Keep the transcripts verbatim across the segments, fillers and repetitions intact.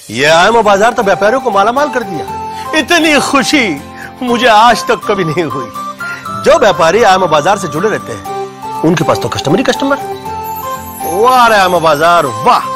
ये आयमा बाजार तो व्यापारियों को मालामाल कर दिया। इतनी खुशी मुझे आज तक कभी नहीं हुई। जो व्यापारी आयमा बाजार से जुड़े रहते हैं उनके पास तो कस्टमर ही कस्टमर। वाह रे आयमा बाजार वाह।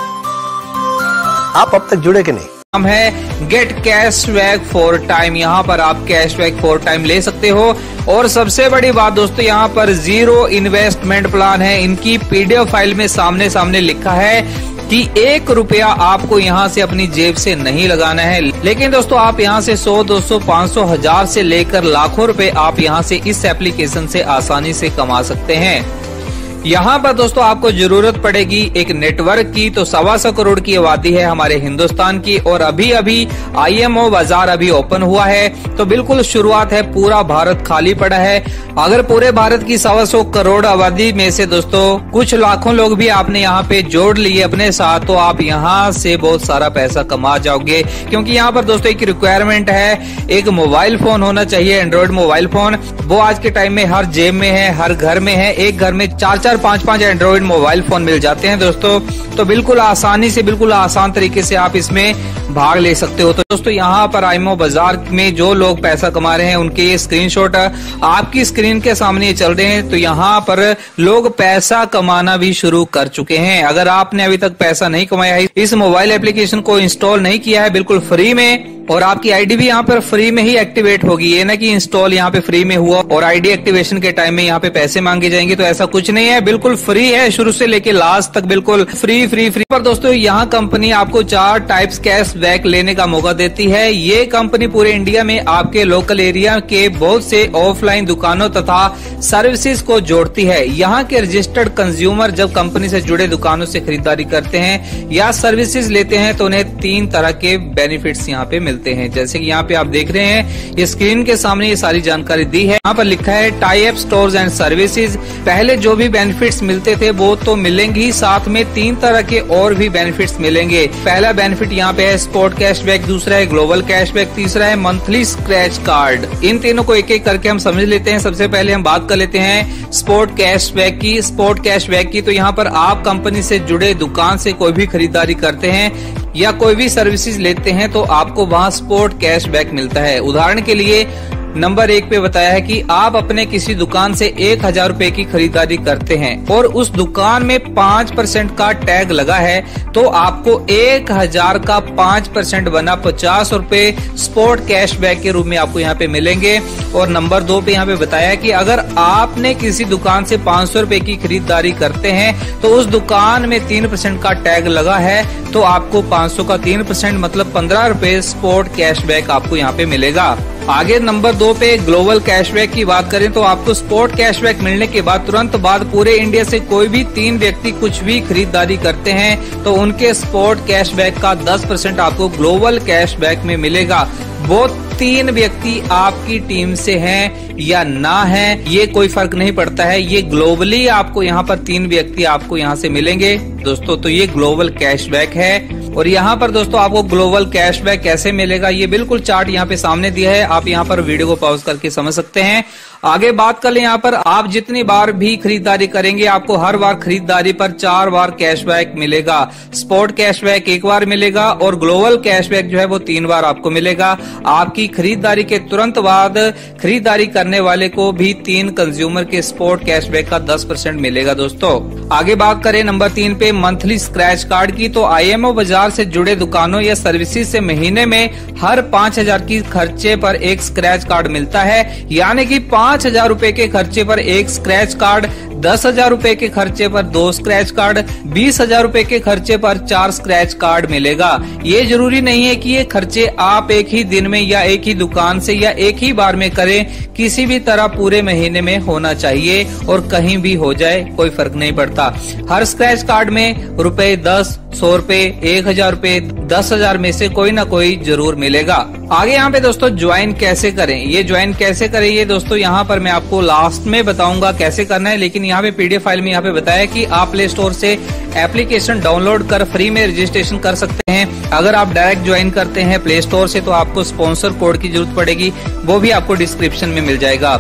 आप अब तक जुड़े कि नहीं? नाम है गेट कैशबैक फोर टाइम। यहाँ पर आप कैशबैक फोर टाइम ले सकते हो। और सबसे बड़ी बात दोस्तों, यहाँ पर जीरो इन्वेस्टमेंट प्लान है। इनकी पीडीएफ फाइल में सामने सामने लिखा है कि एक रुपया आपको यहाँ से अपनी जेब से नहीं लगाना है, लेकिन दोस्तों आप यहाँ से सौ, दो सौ, पाँच सौ, हजार से लेकर लाखों रुपए आप यहाँ से इस एप्लीकेशन से आसानी से कमा सकते हैं। यहाँ पर दोस्तों आपको जरूरत पड़ेगी एक नेटवर्क की। तो सवा सौ करोड़ की आबादी है हमारे हिंदुस्तान की और अभी अभी आईएमओ बाजार अभी ओपन हुआ है। तो बिल्कुल शुरुआत है, पूरा भारत खाली पड़ा है। अगर पूरे भारत की सवा सौ करोड़ आबादी में से दोस्तों कुछ लाखों लोग भी आपने यहाँ पे जोड़ लिए अपने साथ, तो आप यहाँ से बहुत सारा पैसा कमा जाओगे। क्योंकि यहाँ पर दोस्तों एक रिक्वायरमेंट है, एक मोबाइल फोन होना चाहिए, एंड्रॉइड मोबाइल फोन। वो आज के टाइम में हर जेब में है, हर घर में है। एक घर में चार चार पांच पांच एंड्रॉइड मोबाइल फोन मिल जाते हैं दोस्तों। तो बिल्कुल आसानी से, बिल्कुल आसान तरीके से आप इसमें भाग ले सकते हो। तो दोस्तों यहाँ पर आईएमओ बाजार में जो लोग पैसा कमा रहे हैं उनके ये स्क्रीनशॉट आपकी स्क्रीन के सामने चल रहे हैं। तो यहाँ पर लोग पैसा कमाना भी शुरू कर चुके हैं। अगर आपने अभी तक पैसा नहीं कमाया है, इस मोबाइल एप्लीकेशन को इंस्टॉल नहीं किया है बिल्कुल फ्री में, और आपकी आईडी भी यहाँ पर फ्री में ही एक्टिवेट होगी। ये ना कि इंस्टॉल यहाँ पे फ्री में हुआ और आईडी एक्टिवेशन के टाइम में यहाँ पे पैसे मांगे जाएंगे, तो ऐसा कुछ नहीं है। बिल्कुल फ्री है, शुरू से लेके लास्ट तक बिल्कुल फ्री फ्री फ्री। पर दोस्तों यहाँ कंपनी आपको चार टाइप्स कैश बैक लेने का मौका देती है। ये कंपनी पूरे इंडिया में आपके लोकल एरिया के बहुत से ऑफलाइन दुकानों तथा सर्विसेज को जोड़ती है। यहाँ के रजिस्टर्ड कंज्यूमर जब कंपनी से जुड़े दुकानों से खरीदारी करते हैं या सर्विसेज लेते हैं तो उन्हें तीन तरह के बेनिफिट्स यहाँ पे मिलते हैं। जैसे कि यहाँ पे आप देख रहे हैं, ये स्क्रीन के सामने ये सारी जानकारी दी है। यहाँ पर लिखा है tie up stores and services. पहले जो भी बेनिफिट्स मिलते थे वो तो मिलेंगे ही, साथ में तीन तरह के और भी बेनिफिट्स मिलेंगे। पहला बेनिफिट यहाँ पे है स्पॉट कैशबैक, दूसरा है ग्लोबल कैशबैक, तीसरा है मंथली स्क्रैच कार्ड। इन तीनों को एक एक करके हम समझ लेते हैं। सबसे पहले हम बात कर लेते हैं स्पॉट कैशबैक की। स्पॉट कैशबैक की तो यहाँ पर आप कंपनी से जुड़े दुकान से कोई भी खरीदारी करते हैं या कोई भी सर्विसेज लेते हैं तो आपको वहां स्पॉट कैशबैक मिलता है। उदाहरण के लिए नंबर एक पे बताया है कि आप अपने किसी दुकान से एक हजार रूपए की खरीदारी करते हैं और उस दुकान में पाँच परसेंट का टैग लगा है, तो आपको एक हजार का पाँच परसेंट बना पचास रूपए स्पॉट कैशबैक के रूप में आपको यहाँ पे मिलेंगे। और नंबर दो पे यहाँ पे बताया है कि अगर आपने किसी दुकान से पाँच सौ रूपये की खरीदारी करते हैं तो उस दुकान में तीन परसेंट का टैग लगा है, तो आपको पाँच सौ का तीन परसेंट मतलब पंद्रह रूपये स्पॉट कैशबैक आपको यहाँ पे मिलेगा। आगे नंबर दो पे ग्लोबल कैशबैक की बात करें तो आपको स्पॉट कैशबैक मिलने के बाद तुरंत बाद पूरे इंडिया से कोई भी तीन व्यक्ति कुछ भी खरीदारी करते हैं तो उनके स्पॉट कैशबैक का दस परसेंट आपको ग्लोबल कैशबैक में मिलेगा। वो तीन व्यक्ति आपकी टीम से हैं या ना हैं ये कोई फर्क नहीं पड़ता है, ये ग्लोबली आपको यहाँ पर तीन व्यक्ति आपको यहाँ से मिलेंगे दोस्तों। तो ये ग्लोबल कैशबैक है। और यहाँ पर दोस्तों आपको ग्लोबल कैशबैक कैसे मिलेगा ये बिल्कुल चार्ट यहाँ पे सामने दिया है, आप यहाँ पर वीडियो को पॉज करके समझ सकते हैं। आगे बात कर ले, यहाँ पर आप जितनी बार भी खरीदारी करेंगे आपको हर बार खरीदारी पर चार बार कैशबैक मिलेगा। स्पॉट कैशबैक एक बार मिलेगा और ग्लोबल कैशबैक जो है वो तीन बार आपको मिलेगा। आपकी खरीदारी के तुरंत बाद खरीदारी करने वाले को भी तीन कंज्यूमर के स्पॉट कैशबैक का दस परसेंट मिलेगा दोस्तों। आगे बात करें नंबर तीन पे मंथली स्क्रैच कार्ड की, तो आईएमओ बाजार से जुड़े दुकानों या सर्विसेज से महीने में हर पाँच हजार की खर्चे पर एक स्क्रैच कार्ड मिलता है। यानी कि पाँच हजार रूपए के खर्चे पर एक स्क्रैच कार्ड, दस हजार रूपए के खर्चे पर दो स्क्रैच कार्ड, बीस हजार रूपए के खर्चे पर चार स्क्रैच कार्ड मिलेगा। ये जरूरी नहीं है कि ये खर्चे आप एक ही दिन में या एक ही दुकान से या एक ही बार में करें, किसी भी तरह पूरे महीने में होना चाहिए और कहीं भी हो जाए कोई फर्क नहीं पड़ता। हर स्क्रैच कार्ड में रुपए दस, सौ रूपये, एक हजार रूपये, दस हजार में से कोई ना कोई जरूर मिलेगा। आगे यहाँ पे दोस्तों ज्वाइन कैसे करें, ये ज्वाइन कैसे करें ये दोस्तों यहाँ पर मैं आपको लास्ट में बताऊंगा कैसे करना है, लेकिन यहाँ पे पीडीएफ फाइल में यहाँ पे बताया कि आप प्ले स्टोर से एप्लीकेशन डाउनलोड कर फ्री में रजिस्ट्रेशन कर सकते हैं। अगर आप डायरेक्ट ज्वाइन करते हैं प्ले स्टोर से तो आपको स्पॉन्सर कोड की जरूरत पड़ेगी, वो भी आपको डिस्क्रिप्शन में मिल जाएगा।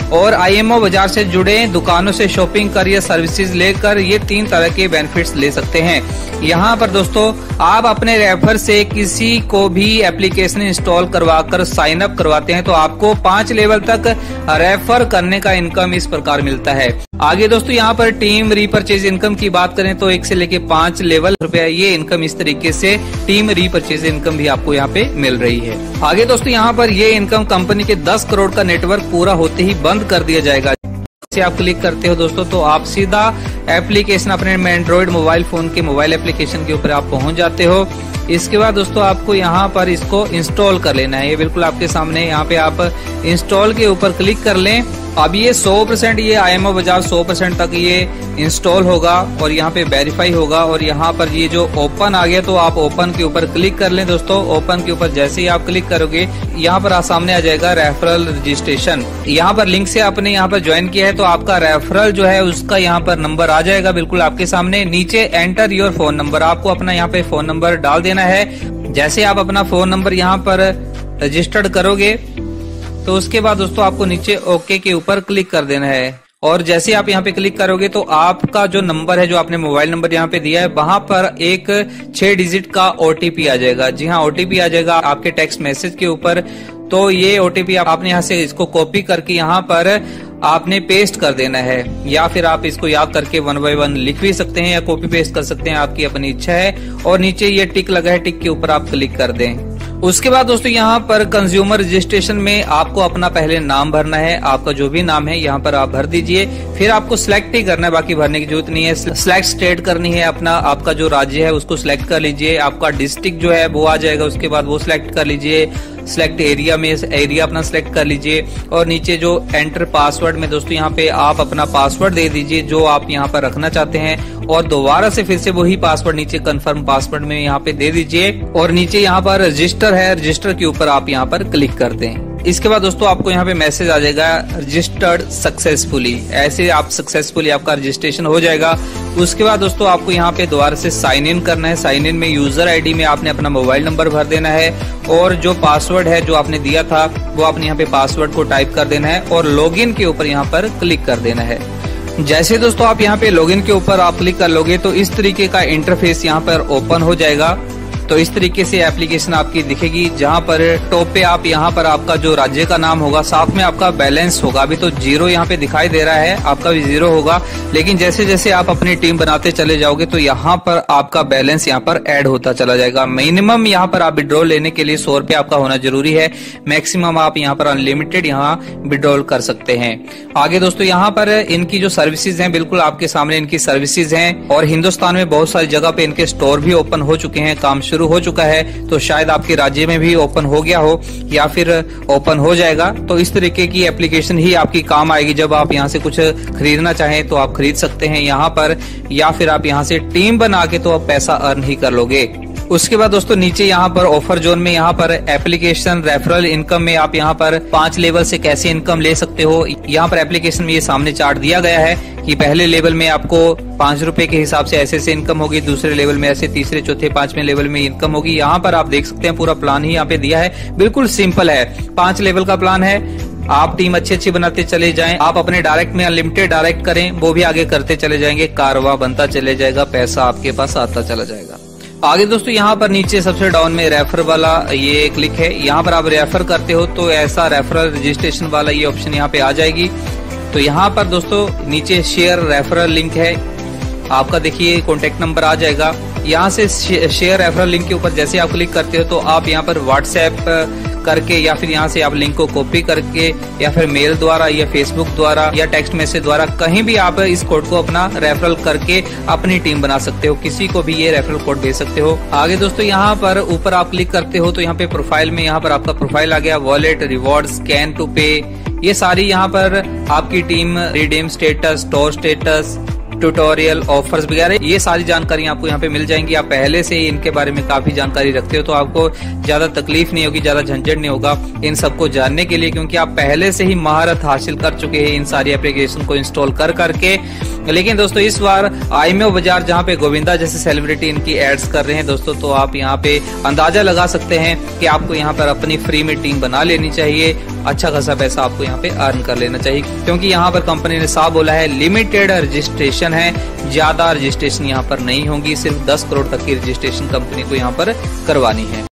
और आईएमओ बाजार से जुड़े दुकानों से शॉपिंग कर या सर्विसेज लेकर ये तीन तरह के बेनिफिट्स ले सकते हैं। यहाँ पर दोस्तों आप अपने रेफर से किसी को भी एप्लीकेशन इंस्टॉल करवाकर साइन अप करवाते हैं तो आपको पांच लेवल तक रेफर करने का इनकम इस प्रकार मिलता है। आगे दोस्तों यहाँ पर टीम रीपरचेज इनकम की बात करें तो एक से लेके पांच लेवल रुपया ये इनकम इस तरीके से टीम रीपरचेज इनकम भी आपको यहाँ पे मिल रही है। आगे दोस्तों यहाँ पर ये इनकम कंपनी के दस करोड़ का नेटवर्क पूरा होते ही बंद कर दिया जाएगा। से आप क्लिक करते हो दोस्तों तो आप सीधा एप्लीकेशन अपने एंड्रॉइड मोबाइल फोन के मोबाइल एप्लीकेशन के ऊपर आप पहुंच जाते हो। इसके बाद दोस्तों आपको यहाँ पर इसको इंस्टॉल कर लेना है। ये बिल्कुल आपके सामने यहाँ पे आप इंस्टॉल के ऊपर क्लिक कर लें। अब ये सौ परसेंट ये आईएमओ बाजार सौ परसेंट तक ये इंस्टॉल होगा और यहाँ पे वेरीफाई होगा और यहाँ पर ये जो ओपन आ गया तो आप ओपन के ऊपर क्लिक कर लें दोस्तों। ओपन के ऊपर जैसे ही आप क्लिक करोगे यहाँ पर सामने आ जाएगा रेफरल रजिस्ट्रेशन। यहाँ पर लिंक से आपने यहाँ पर ज्वाइन किया है तो आपका रेफरल जो है उसका यहाँ पर नंबर आ जाएगा बिल्कुल आपके सामने। नीचे एंटर योर फोन नंबर, आपको अपना यहाँ पे फोन नंबर डाल देना है। जैसे आप अपना फोन नंबर यहाँ पर रजिस्टर्ड करोगे तो उसके बाद दोस्तों आपको नीचे ओके के ऊपर क्लिक कर देना है और जैसे आप यहाँ पे क्लिक करोगे तो आपका जो नंबर है जो आपने मोबाइल नंबर यहाँ पे दिया है वहां पर एक छह डिजिट का ओटीपी आ जाएगा। जी हाँ, ओटीपी आ जाएगा आपके टेक्स्ट मैसेज के ऊपर। तो ये ओटीपी आपने यहाँ से इसको कॉपी करके यहाँ पर आपने पेस्ट कर देना है या फिर आप इसको याद करके वन बाय वन लिख भी सकते हैं या कॉपी पेस्ट कर सकते हैं, आपकी अपनी इच्छा है। और नीचे ये टिक लगा है, टिक के ऊपर आप क्लिक कर दें। उसके बाद दोस्तों यहाँ पर कंज्यूमर रजिस्ट्रेशन में आपको अपना पहले नाम भरना है। आपका जो भी नाम है यहाँ पर आप भर दीजिए, फिर आपको सिलेक्ट ही करना है, बाकी भरने की जरूरत नहीं है। सिलेक्ट स्टेट करनी है अपना, आपका जो राज्य है उसको सिलेक्ट कर लीजिए। आपका डिस्ट्रिक्ट जो है वो आ जाएगा, उसके बाद वो सिलेक्ट कर लीजिए। सिलेक्ट एरिया में एरिया अपना सिलेक्ट कर लीजिए और नीचे जो एंटर पासवर्ड में दोस्तों यहाँ पे आप अपना पासवर्ड दे दीजिए जो आप यहाँ पर रखना चाहते हैं और दोबारा से फिर से वही पासवर्ड नीचे कंफर्म पासवर्ड में यहाँ पे दे दीजिए और नीचे यहाँ पर रजिस्टर है, रजिस्टर के ऊपर आप यहाँ पर क्लिक कर दें। इसके बाद दोस्तों आपको यहाँ पे मैसेज आ जाएगा रजिस्टर्ड सक्सेसफुली। ऐसे आप सक्सेसफुली आपका रजिस्ट्रेशन हो जाएगा। उसके बाद दोस्तों आपको यहाँ पे दोबारा से साइन इन करना है। साइन इन में यूजर आईडी में आपने अपना मोबाइल नंबर भर देना है और जो पासवर्ड है जो आपने दिया था वो आपने यहाँ पे पासवर्ड को टाइप कर देना है और लॉगिन के ऊपर यहाँ पर क्लिक कर देना है। जैसे दोस्तों आप यहाँ पे लॉगिन के ऊपर आप क्लिक कर लोगे तो इस तरीके का इंटरफेस यहाँ पर ओपन हो जाएगा। तो इस तरीके से एप्लीकेशन आपकी दिखेगी जहां पर टॉप पे आप यहाँ पर आपका जो राज्य का नाम होगा, साथ में आपका बैलेंस होगा। अभी तो जीरो यहाँ पे दिखाई दे रहा है, आपका भी जीरो होगा, लेकिन जैसे जैसे आप अपनी टीम बनाते चले जाओगे तो यहाँ पर आपका बैलेंस यहाँ पर ऐड होता चला जाएगा। मिनिमम यहाँ पर आप विड्रॉल लेने के लिए सौ रुपए आपका होना जरूरी है। मैक्सिमम आप यहाँ पर अनलिमिटेड यहाँ विड्रॉल कर सकते हैं। आगे दोस्तों यहाँ पर इनकी जो सर्विसेज हैं बिल्कुल आपके सामने इनकी सर्विसेज हैं और हिंदुस्तान में बहुत सारी जगह पे इनके स्टोर भी ओपन हो चुके हैं, काम शुरू हो चुका है। तो शायद आपके राज्य में भी ओपन हो गया हो या फिर ओपन हो जाएगा। तो इस तरीके की एप्लीकेशन ही आपकी काम आएगी। जब आप यहाँ से कुछ खरीदना चाहें तो आप खरीद सकते हैं यहाँ पर, या फिर आप यहाँ से टीम बना के तो आप पैसा अर्न ही कर लोगे। उसके बाद दोस्तों नीचे यहाँ पर ऑफर जोन में यहाँ पर एप्लीकेशन रेफरल इनकम में आप यहाँ पर पांच लेवल से कैसे इनकम ले सकते हो। यहाँ पर एप्लीकेशन में ये सामने चार्ट दिया गया है कि पहले लेवल में आपको पांच रुपए के हिसाब से ऐसे ऐसे इनकम होगी, दूसरे लेवल में ऐसे, तीसरे चौथे पांचवें लेवल में इनकम होगी। यहाँ पर आप देख सकते हैं पूरा प्लान ही यहाँ पे दिया है, बिल्कुल सिंपल है। पांच लेवल का प्लान है, आप टीम अच्छी अच्छी बनाते चले जाएं, आप अपने डायरेक्ट में अनलिमिटेड डायरेक्ट करें, वो भी आगे करते चले जाएंगे, कारवा बनता चले जाएगा, पैसा आपके पास आता चला जाएगा। आगे दोस्तों यहाँ पर नीचे सबसे डाउन में रेफर वाला ये क्लिक है। यहाँ पर आप रेफर करते हो तो ऐसा रेफरल रजिस्ट्रेशन वाला ये ऑप्शन यहाँ पे आ जाएगी। तो यहाँ पर दोस्तों नीचे शेयर रेफरल लिंक है, आपका देखिए कॉन्टेक्ट नंबर आ जाएगा। यहाँ से शेयर रेफरल लिंक के ऊपर जैसे आप क्लिक करते हो तो आप यहाँ पर व्हाट्सएप करके या फिर यहाँ से आप लिंक को कॉपी करके या फिर मेल द्वारा या फेसबुक द्वारा या टेक्स्ट मैसेज द्वारा कहीं भी आप इस कोड को अपना रेफरल करके अपनी टीम बना सकते हो, किसी को भी ये रेफरल कोड भेज सकते हो। आगे दोस्तों यहाँ पर ऊपर आप क्लिक करते हो तो यहाँ पे प्रोफाइल में यहाँ पर आपका प्रोफाइल आ गया, वॉलेट, रिवॉर्ड, स्कैन टू पे, ये सारी यहाँ पर आपकी team redeem status, store status, tutorial, offers वगैरह, ये सारी जानकारी आपको यहाँ पे मिल जाएंगी। आप पहले से ही इनके बारे में काफी जानकारी रखते हो तो आपको ज्यादा तकलीफ नहीं होगी, ज्यादा झंझट नहीं होगा इन सबको जानने के लिए, क्योंकि आप पहले से ही महारत हासिल कर चुके हैं इन सारी एप्लीकेशन को इंस्टॉल कर करके। लेकिन दोस्तों इस बार आईएमओ बाजार जहाँ पे गोविंदा जैसे सेलिब्रिटी इनकी एड्स कर रहे हैं दोस्तों, तो आप यहाँ पे अंदाजा लगा सकते हैं कि आपको यहाँ पर अपनी फ्री में टीम बना लेनी चाहिए, अच्छा खासा पैसा आपको यहाँ पे अर्न कर लेना चाहिए, क्योंकि यहाँ पर कंपनी ने साफ बोला है लिमिटेड रजिस्ट्रेशन है, ज्यादा रजिस्ट्रेशन यहाँ पर नहीं होगी, सिर्फ दस करोड़ तक की रजिस्ट्रेशन कंपनी को यहाँ पर करवानी है।